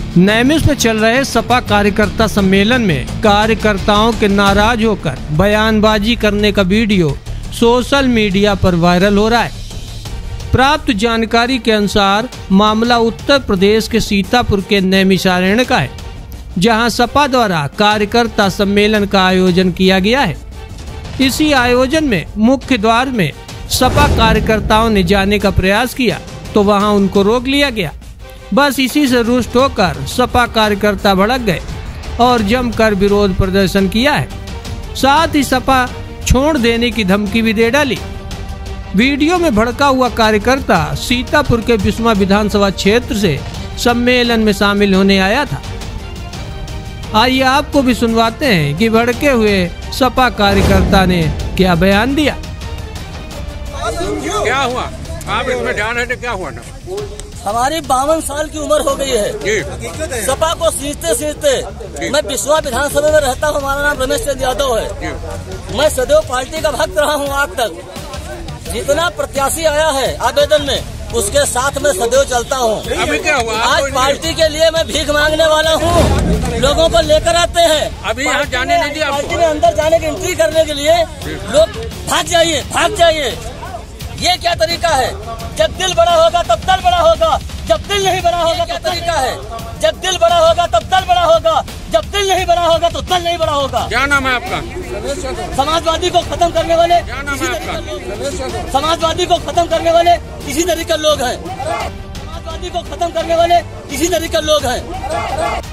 नैमिष में चल रहे सपा कार्यकर्ता सम्मेलन में कार्यकर्ताओं के नाराज होकर बयानबाजी करने का वीडियो सोशल मीडिया पर वायरल हो रहा है। प्राप्त जानकारी के अनुसार मामला उत्तर प्रदेश के सीतापुर के नैमिषारण्य का है, जहां सपा द्वारा कार्यकर्ता सम्मेलन का आयोजन किया गया है। इसी आयोजन में मुख्य द्वार में सपा कार्यकर्ताओं ने जाने का प्रयास किया तो वहां उनको रोक लिया गया। बस इसी से रुष्ट होकर सपा कार्यकर्ता भड़क गए और जमकर विरोध प्रदर्शन किया है। साथ ही सपा छोड़ देने की धमकी भी दे डाली। वीडियो में भड़का हुआ कार्यकर्ता सीतापुर के बिस्वा विधानसभा क्षेत्र से सम्मेलन में शामिल होने आया था। आइए आपको भी सुनवाते हैं कि भड़के हुए सपा कार्यकर्ता ने क्या बयान दिया। क्या हुआ? आप इसमें ध्यान है तो क्या हुआ ना? हमारी 52 साल की उम्र हो गई है। सपा को सींचते मैं बिस्वा विधानसभा में रहता हूँ। हमारा नाम रमेश चंद्र यादव है। मैं सदैव पार्टी का भक्त रहा हूँ। आज तक जितना प्रत्याशी आया है आवेदन में, उसके साथ में सदैव चलता हूँ। अभी क्या हुआ? आज पार्टी के लिए मैं भीख मांगने वाला हूँ। लोगों को लेकर आते हैं। अभी यहाँ जाने नहीं दिया। पार्टी में अंदर जाने की एंट्री करने के लिए लोग भाग जाइए, भाग जाइए। ये क्या तरीका है? जब दिल बड़ा होगा तब दल बड़ा होगा। जब दिल नहीं बड़ा होगा क्या तरीका है? जब दिल बड़ा होगा तब दल बड़ा होगा। जब दिल नहीं बड़ा होगा तो दल नहीं बड़ा होगा। क्या नाम है आपका? समाजवादी को खत्म करने वाले क्या नाम है आपका? समाजवादी को खत्म करने वाले इसी तरीके लोग हैं। समाजवादी को खत्म करने वाले इसी तरीके लोग हैं।